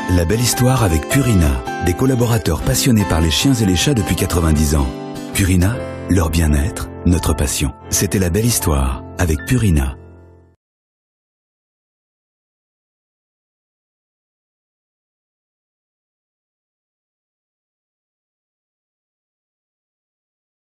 La belle histoire avec Purina, des collaborateurs passionnés par les chiens et les chats depuis 90 ans. Purina, leur bien-être, notre passion. C'était La belle histoire avec Purina.